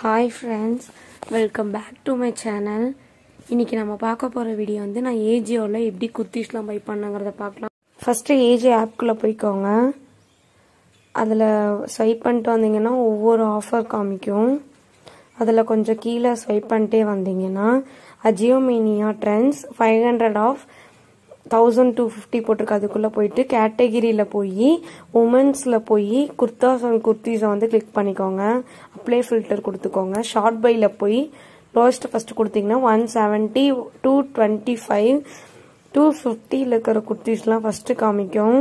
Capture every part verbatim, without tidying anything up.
Hi friends, welcome back to my channel. இன்னைக்கு நம்ம பார்க்க போற வீடியோ வந்து நான் Ajioல எப்படி குர்தீஸ்லாம் பை பண்ணங்கறத பார்க்கலாம். First Ajio app குள்ள போய்க்கோங்க. அதுல ஸ்வைப் பண்ணிட்டு வந்தீங்கன்னா ஒவ்வொரு ஆஃபர் காமிக்கும். அதுல கொஞ்சம் கீழ ஸ்வைப் பண்ணிட்டே வந்தீங்கன்னா Ajio Mania Trends five hundred off twelve fifty போட்டுருக்கு. அதுக்குள்ள போயிட்டு கேட்டகரியில போய் உமன்ஸ்ல போய் குர்தாஸ் அண்ட் குர்தீஸ் வந்து கிளிக் பண்ணிக்கோங்க. அப்ளை ஃபில்டர் கொடுத்துக்கோங்க. ஷார்ட் பைல போய் லோயஸ்ட் ஃபர்ஸ்ட் கொடுத்தீங்கன்னா one seventy, two twenty-five, two fifty ல இருக்கிற குர்தீஸ்லாம் ஃபர்ஸ்ட் காமிக்கும்.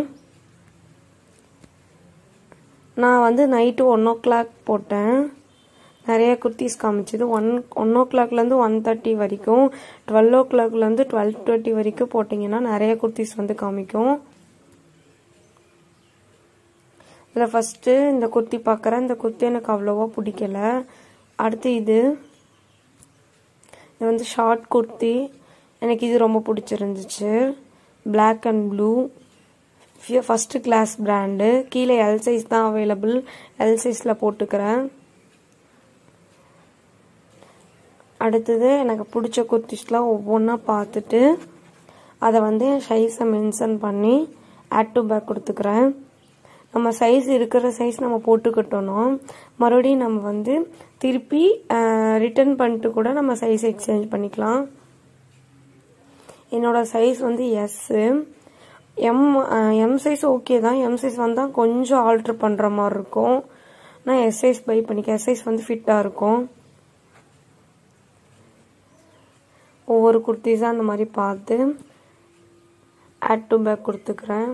நான் வந்து நைட் one o'clock போட்டேன். நிறைய குர்தீஸ் காமிச்சது one one o'clock ல இருந்து one thirty வரைக்கும் twelve o'clock ல இருந்து twelve thirty வரைக்கும் போடிங்கனா நிறைய குர்தீஸ் வந்து காமிக்கும். இதுல ஃபர்ஸ்ட் இந்த குர்தி பார்க்கறேன். இந்த குர்தி எனக்கு அவ்வளவா பிடிக்கல. அடுத்து இது இது வந்து ஷார்ட் குர்தி. எனக்கு இது ரொம்ப பிடிச்சிருந்துச்சு. Black and blue first class brand. கீழ L size தான் அவேilable. L size ல போட்டுக்கறேன். அடுத்து எனக்கு பிடிச்ச குர்தீஸ்லாம் ஒவ்வொண்ணா பார்த்துட்டு அத வந்து சைஸை மென்ஷன் பண்ணி ஆட் டு பேக் கொடுத்துக்கறேன். நம்ம சைஸ் இருக்கிற சைஸ் நம்ம போட்டுக்கிட்டோம்னா மறுபடியும் நம்ம வந்து திருப்பி ரிட்டர்ன் பண்ணிட்டு கூட நம்ம சைஸ் எக்ஸ்சேஞ்ச் பண்ணிக்கலாம். என்னோட சைஸ் வந்து S. M M size okay தான். M சைஸ் வந்தா கொஞ்சம் ஆல்டர் பண்ற மாதிரி இருக்கும். நான் S சைஸ் பை பண்ணிக்க. S சைஸ் வந்து ஃபிட்டா இருக்கும். ஒவ்வொரு குர்தீஸா அந்த மாதிரி பார்த்து ஆட் டு பேக் கொடுத்துக்கிறேன்.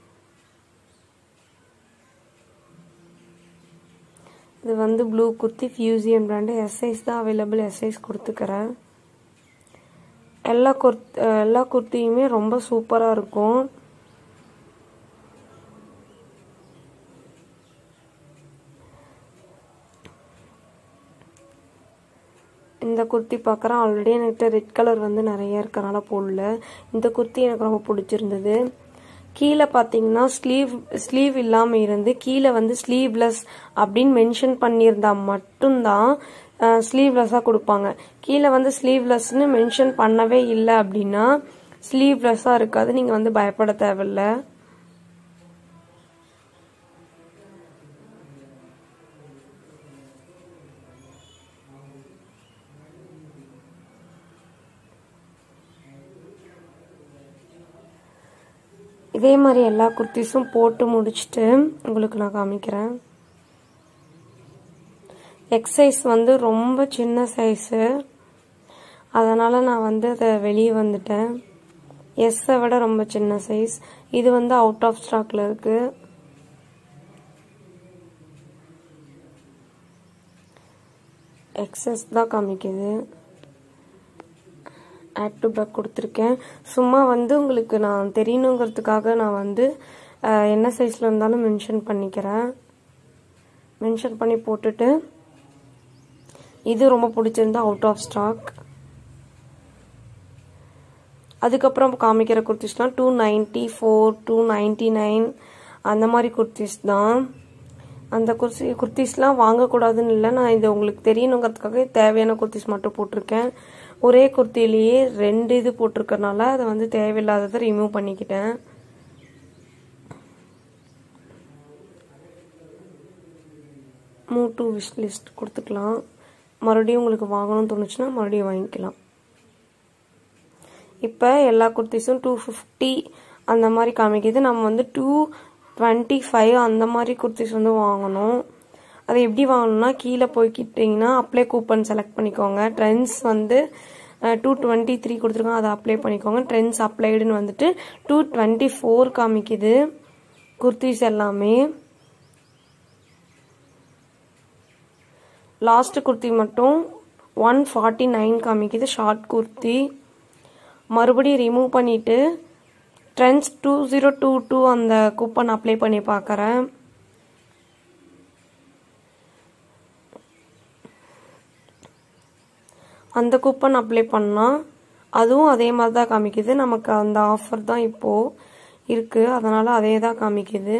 இது வந்து blue kurti fusion brand. S size தான் அவைலபிள். S சைஸ் கொடுத்துக்கிறேன். எல்லா குர்த் எல்லா குர்தியுமே ரொம்ப சூப்பரா இருக்கும். இந்த குர்தி பார்க்கறேன். ஆல்ரெடி எனக்கு ரெட் கலர் வந்து நிறைய இருக்கனால போடல. இந்த குர்தி எனக்கு ரொம்ப பிடிச்சிருந்தது. கீழ பாத்தீங்கன்னா ஸ்லீவ் ஸ்லீவ் இல்லாம இருந்து கீழ வந்து ஸ்லீவ்லெஸ் அப்படின்னு மென்ஷன் பண்ணியிருந்தா மட்டும்தான் ஸ்லீவ்லெஸ்ஸா கொடுப்பாங்க. கீழ வந்து ஸ்லீவ்லெஸ்னு மென்ஷன் பண்ணவே இல்லை அப்படின்னா ஸ்லீவ்லெஸ்ஸா இருக்காது. நீங்க வந்து பயப்பட தேவையில்லை. இதே மாதிரி எல்லா குர்தீஸும் போட்டு முடிச்சிட்டு உங்களுக்கு நான் காமிக்கிறேன். எக்ஸ் சைஸ் வந்து ரொம்ப சின்ன சைஸு. அதனால நான் வந்து அதை வெளியே வந்துட்டேன். எஸ்ஸை விட ரொம்ப சின்ன சைஸ். இது வந்து அவுட் ஆஃப் ஸ்டாக்ல இருக்கு. எக்ஸஸ் தான் காமிக்குது. ஆட் டு பேக் கொடுத்துருக்கேன். சும்மா வந்து உங்களுக்கு நான் தெரியணுங்கிறதுக்காக நான் வந்து என்ன சைஸ்ல இருந்தாலும் மென்ஷன் பண்ணிக்கிறேன். மென்ஷன் பண்ணி போட்டுட்டு இது ரொம்ப பிடிச்சிருந்தா அவுட் ஆஃப் ஸ்டாக். அதுக்கப்புறம் காமிக்கிற குர்தீஸ்லாம் two ninety four two ninety nine அந்த மாதிரி குர்தீஸ் தான். அந்த குர்தி குர்தீஸ்லாம் வாங்கக்கூடாதுன்னு இல்லை. நான் இது உங்களுக்கு தெரியணுங்கிறதுக்காக தேவையான குர்தீஸ் மட்டும் போட்டிருக்கேன். ஒரே குர்த்திலேயே ரெண்டு இது போட்டிருக்கறனால அதை வந்து தேவையில்லாததை ரிமூவ் பண்ணிக்கிட்டேன். மூவ் டு விஷ் லிஸ்ட் கொடுத்துக்கலாம். மறுபடியும் உங்களுக்கு வாங்கணும்னு தோணுச்சுன்னா மறுபடியும் வாங்கிக்கலாம். இப்போ எல்லா குர்த்திஸும் டூ ஃபிஃப்டி அந்த மாதிரி காமிக்குது. நம்ம வந்து டூ டுவெண்ட்டி ஃபைவ் அந்த மாதிரி குர்த்திஸ் வந்து வாங்கணும். அதை எப்படி வாங்கணும்னா கீழே போய்கிட்டீங்கன்னா அப்ளை கூப்பன் செலக்ட் பண்ணிக்கோங்க. ட்ரெண்ட்ஸ் வந்து டூ டுவெண்ட்டி த்ரீ கொடுத்துருக்கோம். அதை அப்ளை பண்ணிக்கோங்க. ட்ரெண்ட்ஸ் அப்ளைடுன்னு வந்துட்டு டூ டுவெண்ட்டி ஃபோர் காமிக்குது குர்தீஸ் எல்லாமே. லாஸ்ட் குர்த்தி மட்டும் ஒன் ஃபார்ட்டி நைன் காமிக்குது ஷார்ட் குர்த்தி. மறுபடியும் ரிமூவ் பண்ணிட்டு trends two zero two two அந்த கூப்பன் அப்ளை பண்ணி பார்க்கறேன். அந்த கூப்பன் அப்ளை பண்ணா அதுவும் அதே மாதிரி தான் காமிக்குது. நமக்கு அந்த ஆஃபர் தான் இப்போ இருக்கு. அதனால அதே தான் காமிக்குது.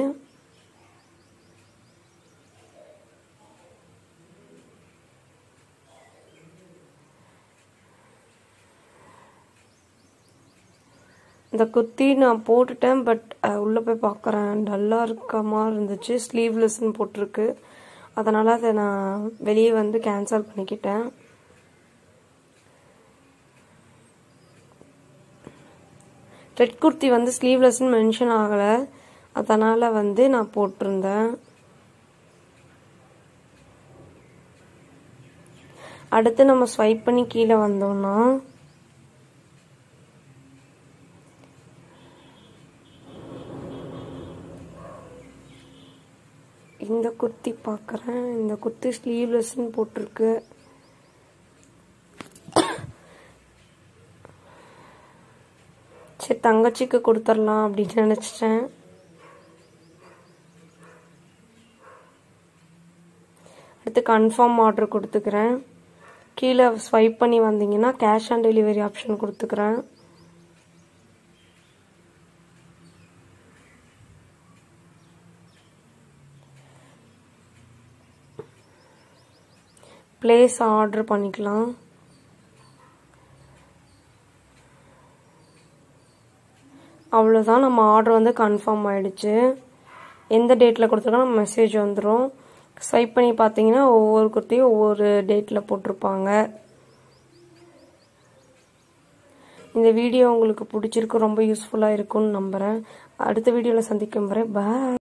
இந்த குர்த்தி நான் போட்டுட்டேன். பட் உள்ளே போய் பார்க்குறேன், டல்லாக இருக்க மாதிரி இருந்துச்சு. ஸ்லீவ்லெஸ்ன்னு போட்டிருக்கு. அதனால் அதை நான் வெளியே வந்து கேன்சல் பண்ணிக்கிட்டேன். ரெட் குர்த்தி வந்து ஸ்லீவ்லெஸ்ன்னு மென்ஷன் ஆகலை. அதனால் வந்து நான் போட்டிருந்தேன். அடுத்து நம்ம ஸ்வைப் பண்ணி கீழே வந்தோம்னா இந்த குர்த்தி பார்க்குறேன். இந்த குர்த்தி ஸ்லீவ்லெஸ்ன்னு போட்டிருக்கு. சரி, தங்கச்சிக்கு கொடுத்துடலாம் அப்படின்னு நினச்சிட்டேன். அடுத்து கன்ஃபார்ம் ஆர்டர் கொடுத்துக்கிறேன். கீழே ஸ்வைப் பண்ணி வந்தீங்கன்னா கேஷ் ஆன் டெலிவரி ஆப்ஷன் கொடுத்துக்கிறேன். பிளேஸ் ஆர்டர் பண்ணிக்கலாம். அவ்வளோதான், நம்ம ஆர்டர் வந்து கன்ஃபார்ம் ஆயிடுச்சு. எந்த டேட்டில் கொடுத்துருக்கோம் நம்ம மெசேஜ் வந்துடும். ஸ்வைப் பண்ணி பார்த்தீங்கன்னா ஒவ்வொரு குர்த்தியும் ஒவ்வொரு டேட்டில் போட்டிருப்பாங்க. இந்த வீடியோ உங்களுக்கு பிடிச்சிருக்கு, ரொம்ப யூஸ்ஃபுல்லாக இருக்கும்னு நம்புகிறேன். அடுத்த வீடியோவில் சந்திக்கும் வரை பாய்.